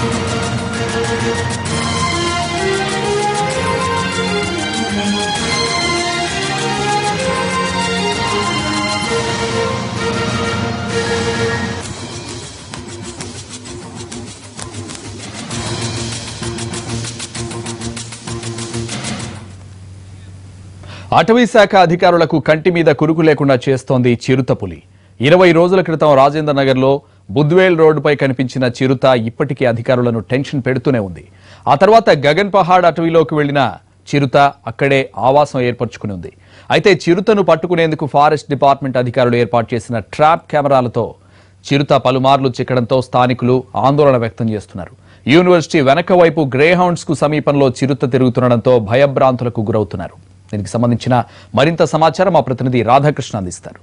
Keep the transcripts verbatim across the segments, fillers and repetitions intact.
అటవీ శాఖ అధికారులకు కంటి మీద కురుకు లేకుండా చేస్తోంది చిరుతపులి. ఇరవై రోజుల క్రితం రాజేంద్ర నగర్లో బుద్వేల్ రోడ్డుపై కనిపించిన చిరుత ఇప్పటికీ అధికారులను టెన్షన్ పెడుతూనే ఉంది. ఆ తర్వాత గగన్ పహాడ్ అటవీలోకి వెళ్లిన చిరుత అక్కడే ఆవాసం ఏర్పరచుకుని ఉంది. అయితే చిరుతను పట్టుకునేందుకు ఫారెస్ట్ డిపార్ట్మెంట్ అధికారులు ఏర్పాటు చేసిన ట్రాప్ కెమెరాలతో చిరుత పలుమార్లు చిక్కడంతో స్థానికులు ఆందోళన వ్యక్తం చేస్తున్నారు. యూనివర్సిటీ వెనక వైపు గ్రే హౌండ్స్ కు సమీపంలో చిరుత తిరుగుతుండడంతో భయభ్రాంతులకు గురవుతున్నారు. దీనికి సంబంధించిన మరింత సమాచారం మా ప్రతినిధి రాధాకృష్ణ అందిస్తారు.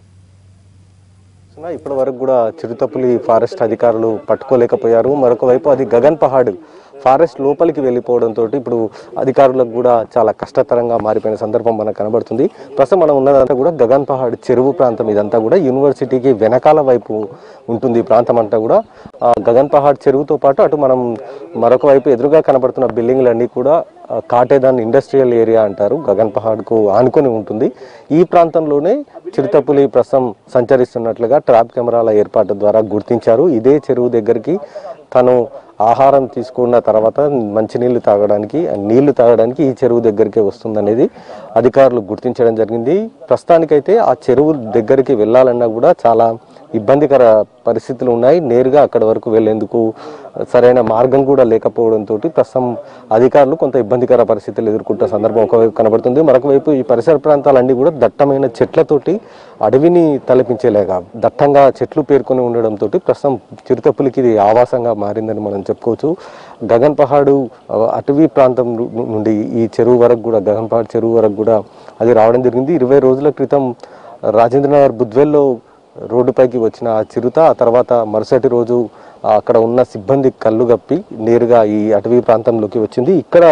ఇప్పటి వరకు కూడా చిరుతపులి ఫారెస్ట్ అధికారులు పట్టుకోలేకపోయారు. మరొక వైపు అది గగన్ పహాడ్ ఫారెస్ట్ లోపలికి వెళ్ళిపోవడంతో ఇప్పుడు అధికారులకు కూడా చాలా కష్టతరంగా మారిపోయిన సందర్భం మనకు కనబడుతుంది. ప్రస్తుతం మనం ఉన్నదంతా కూడా గగన్ పహాడ్ చెరువు ప్రాంతం. ఇదంతా కూడా యూనివర్సిటీకి వెనకాల వైపు ఉంటుంది ఈ ప్రాంతం అంతా కూడా. గగన్ పహాడ్ చెరువుతో పాటు అటు మనం మరొక వైపు ఎదురుగా కనబడుతున్న బిల్డింగ్లన్నీ కూడా కాటేదాన్ ఇండస్ట్రియల్ ఏరియా అంటారు. గగన్ పహాడ్కు ఆనుకొని ఉంటుంది. ఈ ప్రాంతంలోనే చిరుతపులి ప్రస్తుతం సంచరిస్తున్నట్లుగా ట్రాప్ కెమెరాల ఏర్పాటు ద్వారా గుర్తించారు. ఇదే చెరువు దగ్గరికి తను ఆహారం తీసుకున్న తర్వాత మంచినీళ్లు తాగడానికి నీళ్లు తాగడానికి ఈ చెరువు దగ్గరికే వస్తుందనేది అధికారులు గుర్తించడం జరిగింది. ప్రస్తుతానికైతే ఆ చెరువు దగ్గరికి వెళ్ళాలన్నా కూడా చాలా ఇబ్బందికర పరిస్థితులు ఉన్నాయి. నేరుగా అక్కడ వరకు వెళ్లేందుకు సరైన మార్గం కూడా లేకపోవడంతో ప్రస్తుతం అధికారులు కొంత ఇబ్బందికర పరిస్థితులు ఎదుర్కొంటున్న సందర్భం ఒకవైపు కనబడుతుంది. మరొక వైపు ఈ పరిసర ప్రాంతాలన్నీ కూడా దట్టమైన చెట్లతోటి అడవిని తలపించేలాగా దట్టంగా చెట్లు పేర్కొని ఉండడంతో ప్రస్తుతం చిరుతపులికి ఇది ఆవాసంగా మారిందని మనం చెప్పుకోవచ్చు. గగన్ పహాడు అటవీ ప్రాంతం నుండి ఈ చెరువు వరకు కూడా గగన్ పహాడ్ చెరువు వరకు కూడా అది రావడం జరిగింది. ఇరవై రోజుల క్రితం రాజేంద్రనగర్ బుద్వేల్లో రోడ్డుపైకి వచ్చిన ఆ చిరుత ఆ తర్వాత మరుసటి రోజు అక్కడ ఉన్న సిబ్బంది కళ్ళు గప్పి నేరుగా ఈ అటవీ ప్రాంతంలోకి వచ్చింది. ఇక్కడ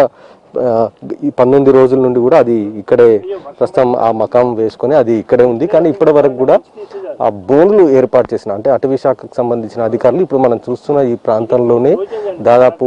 ఈ పంతొమ్మిది రోజుల నుండి కూడా అది ఇక్కడే ప్రస్తుతం ఆ మకాం వేసుకొని అది ఇక్కడే ఉంది. కానీ ఇప్పటి వరకు కూడా ఆ బోన్లు ఏర్పాటు చేసిన అంటే అటవీ శాఖకు సంబంధించిన అధికారులు ఇప్పుడు మనం చూస్తున్న ఈ ప్రాంతంలోనే దాదాపు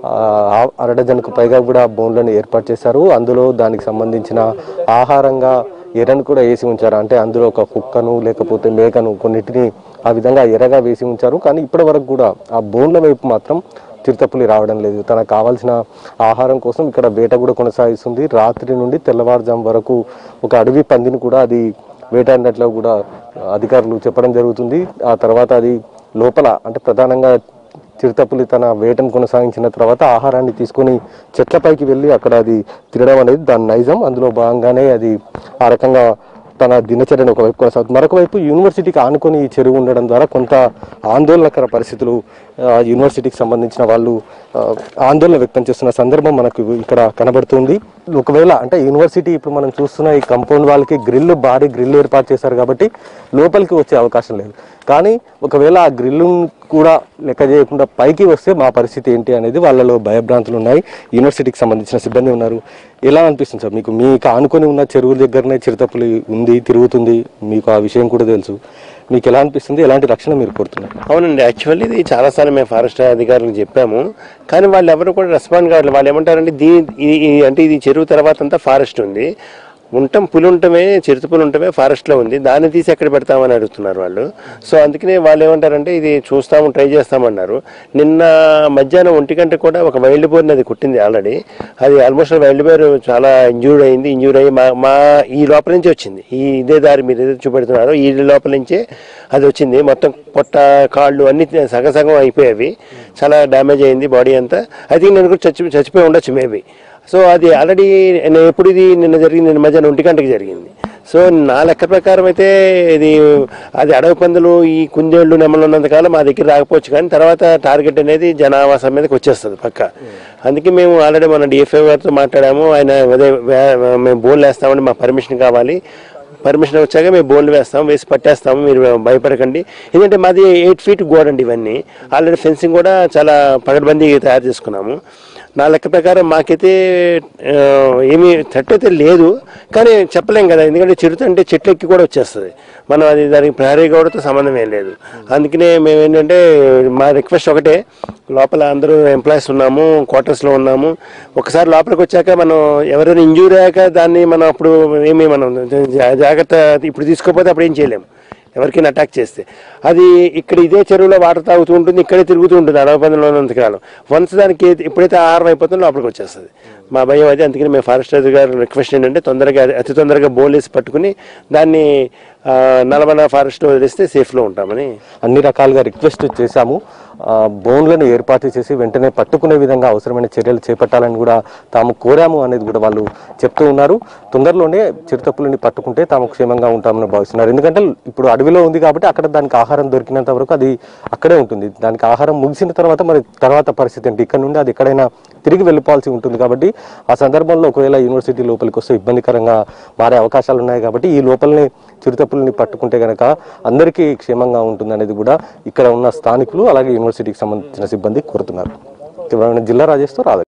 అరడజన్కు పైగా కూడా బోన్లను ఏర్పాటు చేశారు. అందులో దానికి సంబంధించిన ఆహారంగా ఎర్రను కూడా వేసి ఉంచారు. అంటే అందులో ఒక కుక్కను లేకపోతే మేకను కొన్నిటిని ఆ విధంగా ఎర్రగా వేసి ఉంచారు. కానీ ఇప్పటి వరకు కూడా ఆ బోన్ల వైపు మాత్రం చిరుతపులి రావడం లేదు. తనకు కావాల్సిన ఆహారం కోసం ఇక్కడ వేట కూడా కొనసాగిస్తుంది. రాత్రి నుండి తెల్లవారుజాము వరకు ఒక అడవి పందిని కూడా అది వేటాడినట్లు కూడా అధికారులు చెప్పడం జరుగుతుంది. ఆ తర్వాత అది లోపల అంటే ప్రధానంగా చిరుతపులి తన వేటను కొనసాగించిన తర్వాత ఆహారాన్ని తీసుకొని చెట్లపైకి వెళ్ళి అక్కడ అది తినడం అనేది దాని నైజం. అందులో భాగంగానే అది ఆ రకంగా తన దినచర్యను ఒకవైపు కొనసాగుతుంది. మరొక వైపు యూనివర్సిటీకి ఆనుకొని ఈ చెరువు ఉండడం ద్వారా కొంత ఆందోళనకర పరిస్థితులు యూనివర్సిటీకి సంబంధించిన వాళ్ళు ఆందోళన వ్యక్తం చేస్తున్న సందర్భం మనకు ఇక్కడ కనబడుతుంది. ఒకవేళ అంటే యూనివర్సిటీ ఇప్పుడు మనం చూస్తున్న ఈ కంపౌండ్ వాళ్ళకి గ్రిల్ భారీ గ్రిల్ ఏర్పాటు చేశారు కాబట్టి లోపలికి వచ్చే అవకాశం లేదు. కానీ ఒకవేళ ఆ గ్రిల్లు కూడా లెక్క చేయకుండా పైకి వస్తే మా పరిస్థితి ఏంటి అనేది వాళ్ళలో భయభ్రాంతులు ఉన్నాయి. యూనివర్సిటీకి సంబంధించిన సిబ్బంది ఉన్నారు. ఎలా అనిపిస్తుంది సార్ మీకు? మీకు ఆనుకొని ఉన్న చెరువుల దగ్గరనే చిరుతపులి ఉంది, తిరుగుతుంది, మీకు ఆ విషయం కూడా తెలుసు. మీకు ఎలా అనిపిస్తుంది? ఎలాంటి రక్షణ మీరు కోరుతున్నారు? అవునండి, యాక్చువల్లీ ఇది చాలాసార్లు మేము ఫారెస్ట్ అధికారులకు చెప్పాము. కానీ వాళ్ళు ఎవరు కూడా రెస్పాండ్ కావట్లేదు. వాళ్ళు ఏమంటారంటే దీ అంటే ఇది చెరువు తర్వాత అంతా ఫారెస్ట్ ఉంది, ఉంటాం పులి ఉండటమే చిరుతపులి ఉండటమే ఫారెస్ట్లో ఉంది, దాన్ని తీసి ఎక్కడ పెడతామని అడుగుతున్నారు వాళ్ళు. సో అందుకనే వాళ్ళు ఏమంటారంటే ఇది చూస్తాము ట్రై చేస్తామన్నారు. నిన్న మధ్యాహ్నం ఒంటి గంట కూడా ఒక వైల్డ్ బోర్ని అది కుట్టింది ఆల్రెడీ. అది ఆల్మోస్ట్ వైల్డ్ బోర్ చాలా ఇంజూర్డ్ అయింది. ఇంజూర్ అయ్యి మా మా ఈ లోపల నుంచి వచ్చింది. ఈ ఇదే దారి మీరు ఏదైతే చూపెడుతున్నారో ఈ లోపల నుంచే అది వచ్చింది. మొత్తం పొట్ట కాళ్ళు అన్ని సగం సగం అయిపోయేవి. చాలా డ్యామేజ్ అయింది బాడీ అంతా. ఐ థింక్ నేను కూడా చచ్చి చచ్చిపోయి ఉండొచ్చు మేబీ. సో అది ఆల్రెడీ ఎప్పుడు ఇది నిన్న జరిగింది, నిన్న మధ్యాహ్నం ఒంటి గంటకి జరిగింది. సో నా లెక్క ప్రకారం అయితే ఇది అది అడవి పందులు ఈ కుందేళ్లు నెమలు ఉన్నంతకాలం మా దగ్గర రాకపోవచ్చు. కానీ తర్వాత టార్గెట్ అనేది జనావాసం మీదకి వచ్చేస్తుంది పక్క. అందుకే మేము ఆల్రెడీ మన డిఎఫ్ఓ గారితో మాట్లాడాము. ఆయన అదే మేము బోన్లు వేస్తామని మా పర్మిషన్ కావాలి, పర్మిషన్ వచ్చాక మేము బోన్లు వేస్తాము, వేసి పట్టేస్తాము, మీరు భయపడకండి. ఎందుకంటే మాది ఎయిట్ ఫీట్ గోడ అండి. ఇవన్నీ ఆల్రెడీ ఫెన్సింగ్ కూడా చాలా పగడ్బందీ తయారు చేసుకున్నాము. నా లెక్క ప్రకారం మాకైతే ఏమీ థ్రెట్ అయితే లేదు, కానీ చెప్పలేం కదా, ఎందుకంటే చిరుత అంటే చెట్లు ఎక్కి కూడా వచ్చేస్తుంది, మనం అది దానికి ప్రహరీ గోడతో సంబంధం ఏం లేదు. అందుకనే మేము ఏంటంటే మా రిక్వెస్ట్ ఒకటే, లోపల అందరూ ఎంప్లాయీస్ ఉన్నాము, క్వార్టర్స్లో ఉన్నాము, ఒకసారి లోపలికి వచ్చాక మనం ఎవరైనా ఇంజూరీ అయ్యాక దాన్ని మనం అప్పుడు ఏమి మనం జాగ్రత్త ఇప్పుడు తీసుకోకపోతే అప్పుడు ఏం చేయలేము, ఎవరికైనా అటాక్ చేస్తే. అది ఇక్కడ ఇదే చెరువులో వాటర్ తాగుతూ ఉంటుంది, ఇక్కడే తిరుగుతూ ఉంటుంది అడవి పందులో ఉన్నంతకాలం. వన్స్ దానికి ఎప్పుడైతే ఆహారం అయిపోతుందో లోపలికి వచ్చేస్తుంది. మా భయం అది. అందుకని మేము ఫారెస్ట్ అధికారి రిక్వెస్ట్ ఏంటంటే తొందరగా అతి తొందరగా బోలేసి పట్టుకుని దాన్ని నలభై ఫారెస్ట్లో వదిలేస్తే సేఫ్లో ఉంటామని అన్ని రకాలుగా రిక్వెస్ట్ చేశాము. బోన్లను ఏర్పాటు చేసి వెంటనే పట్టుకునే విధంగా అవసరమైన చర్యలు చేపట్టాలని కూడా తాము కోరాము అనేది కూడా వాళ్ళు చెప్తూ ఉన్నారు. తొందరలోనే చిరుతపులిని పట్టుకుంటే తాము క్షేమంగా ఉంటామని భావిస్తున్నారు. ఎందుకంటే ఇప్పుడు అడవిలో ఉంది కాబట్టి అక్కడ దానికి ఆహారం దొరికినంత వరకు అది అక్కడే ఉంటుంది. దానికి ఆహారం ముగిసిన తర్వాత మరి తర్వాత పరిస్థితి ఏంటి, ఇక్కడ నుండి అది ఎక్కడైనా తిరిగి వెళ్ళిపోవాల్సి ఉంటుంది. కాబట్టి ఆ సందర్భంలో ఒకవేళ యూనివర్సిటీ లోపలికి వస్తే ఇబ్బందికరంగా మారే అవకాశాలు ఉన్నాయి. కాబట్టి ఈ లోపలనే చిరుతపులిని పట్టుకుంటే కనుక అందరికీ క్షేమంగా ఉంటుంది అనేది కూడా ఇక్కడ ఉన్న స్థానికులు అలాగే యూనివర్సిటీకి సంబంధించిన సిబ్బంది కోరుతున్నారు. జిల్లా రాజేష్తో రాధ.